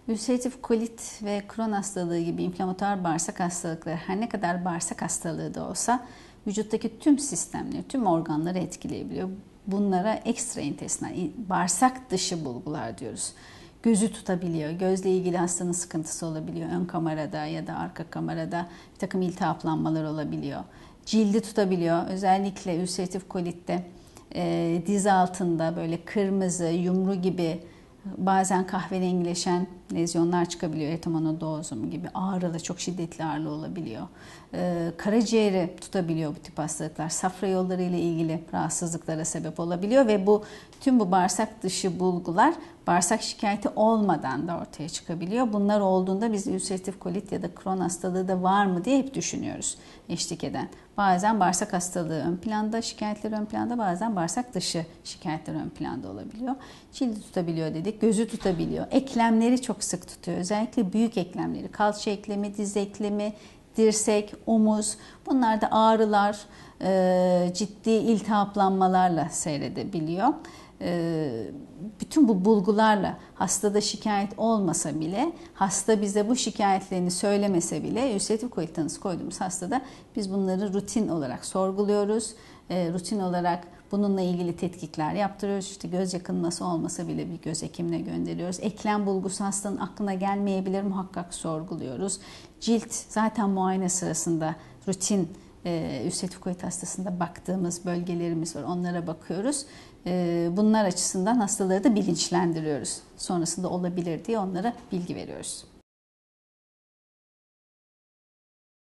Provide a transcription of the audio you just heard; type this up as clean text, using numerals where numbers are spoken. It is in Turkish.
Ülseratif kolit ve Crohn hastalığı gibi inflamatuar bağırsak hastalıkları her ne kadar bağırsak hastalığı da olsa vücuttaki tüm sistemleri, tüm organları etkileyebiliyor. Bunlara ekstraintestinal, bağırsak dışı bulgular diyoruz. Gözü tutabiliyor, gözle ilgili hastanın sıkıntısı olabiliyor. Ön kamerada ya da arka kamerada bir takım iltihaplanmalar olabiliyor. Cildi tutabiliyor. Özellikle ülseratif kolitte diz altında böyle kırmızı, yumru gibi bazen kahverengileşen lezyonlar çıkabiliyor. Etomonodozum gibi ağrılı, çok şiddetli ağrılı olabiliyor. Karaciğeri tutabiliyor bu tip hastalıklar. Safra yolları ile ilgili rahatsızlıklara sebep olabiliyor ve tüm bu bağırsak dışı bulgular bağırsak şikayeti olmadan da ortaya çıkabiliyor. Bunlar olduğunda biz ülseratif kolit ya da Crohn hastalığı da var mı diye hep düşünüyoruz eşlik eden. Bazen bağırsak hastalığı ön planda, şikayetler ön planda, bazen bağırsak dışı şikayetler ön planda olabiliyor. Cildi tutabiliyor dedik, gözü tutabiliyor. Eklemleri çok sık tutuyor. Özellikle büyük eklemleri, kalça eklemi, diz eklemi, dirsek, omuz, bunlarda ağrılar, ciddi iltihaplanmalarla seyredebiliyor. Bütün bu bulgularla hastada şikayet olmasa bile, hasta bize bu şikayetlerini söylemese bile ülseratif kolit tanısı koyduğumuz hastada biz bunları rutin olarak sorguluyoruz. Rutin olarak bununla ilgili tetkikler yaptırıyoruz. İşte göz yakınması olmasa bile bir göz hekimine gönderiyoruz. Eklem bulgusu hastanın aklına gelmeyebilir, muhakkak sorguluyoruz. Cilt zaten muayene sırasında rutin ülseratif kolit hastasında baktığımız bölgelerimiz var. Onlara bakıyoruz. Bunlar açısından hastaları da bilinçlendiriyoruz. Sonrasında olabilir diye onlara bilgi veriyoruz.